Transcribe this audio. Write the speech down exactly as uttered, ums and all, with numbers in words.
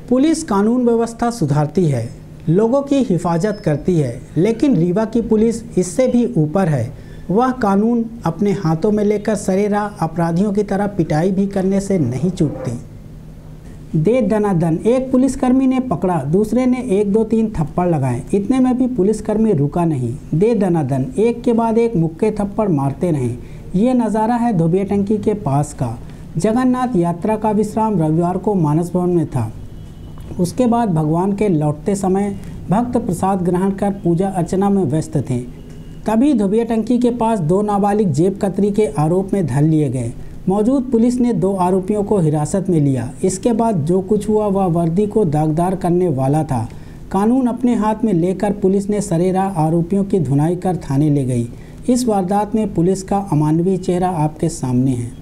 Police कानून व्यवस्था सुधारती है, लोगों की हिफाजत करती है, लेकिन रीवा की पुलिस इससे भी ऊपर है। वह कानून अपने हाथों में लेकर सरेराह अपराधियों की तरह पिटाई भी करने से नहीं चूकती। दे दनादन, एक पुलिसकर्मी ने पकड़ा, दूसरे ने एक दो तीन थप्पड़ लगाए, इतने में भी पुलिसकर्मी रुका नहीं। दे दनादन, एक के बाद एक मुक्के थप्पड़ मारते रहे। ये नज़ारा है धोबिया टंकी के पास का। जगन्नाथ यात्रा का विश्राम रविवार को मानस भवन में था। उसके बाद भगवान के लौटते समय भक्त प्रसाद ग्रहण कर पूजा अर्चना में व्यस्त थे। तभी धोबिया टंकी के पास दो नाबालिग जेब कतरी के आरोप में धर लिए गए। मौजूद पुलिस ने दो आरोपियों को हिरासत में लिया। इसके बाद जो कुछ हुआ वह वर्दी को दागदार करने वाला था। कानून अपने हाथ में लेकर पुलिस ने सरेराह आरोपियों की धुनाई कर थाने ले गई। इस वारदात में पुलिस का अमानवीय चेहरा आपके सामने है।